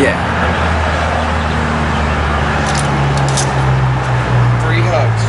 Yeah. 3 hugs.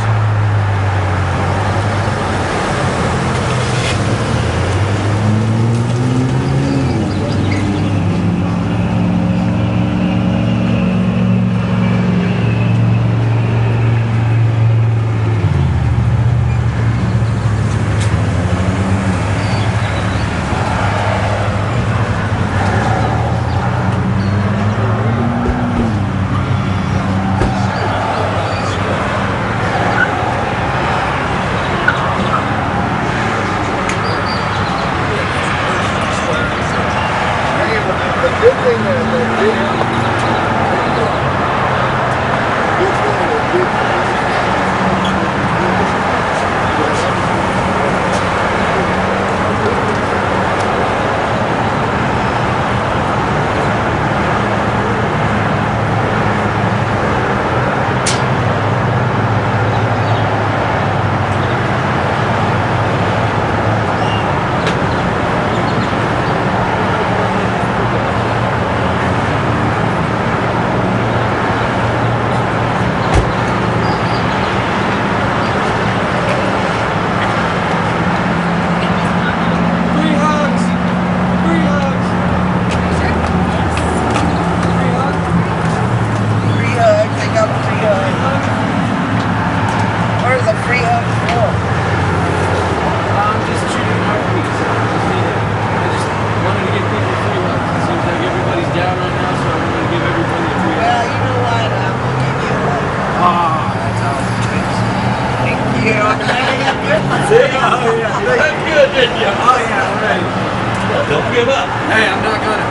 Don't give up. Hey, I'm not gonna.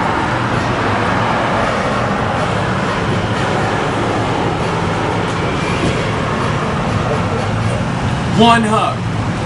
1 hug.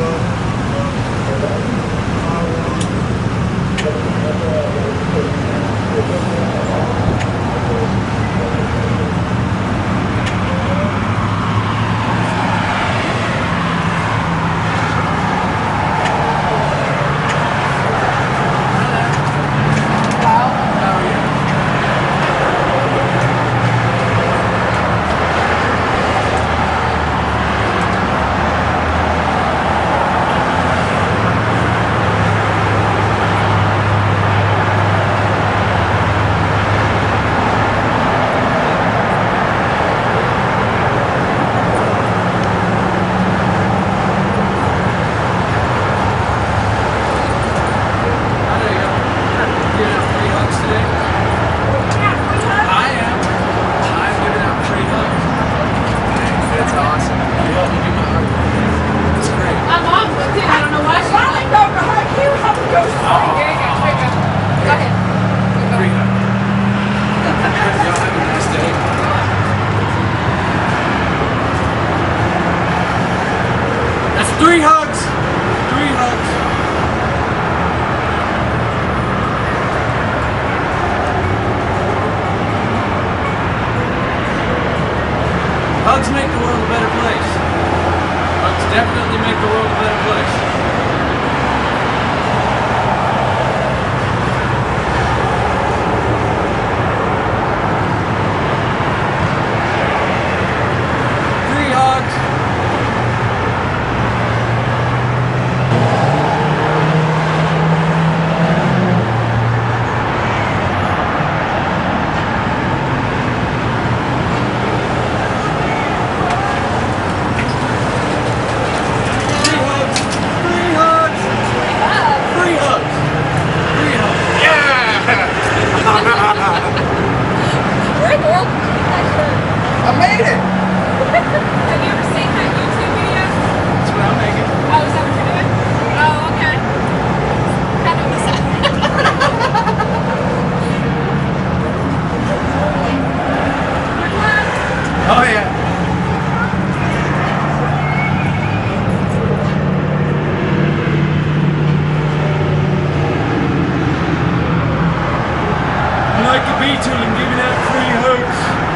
Three hugs. 3 hugs. Hugs make the world a better place. Hugs definitely make the world a better place. I made it! Have you ever seen that YouTube video? That's what I'm making. Oh, is that what you're doing? Oh, okay. Kind of miss it. Oh, yeah. I like the Beatle and giving out free hugs.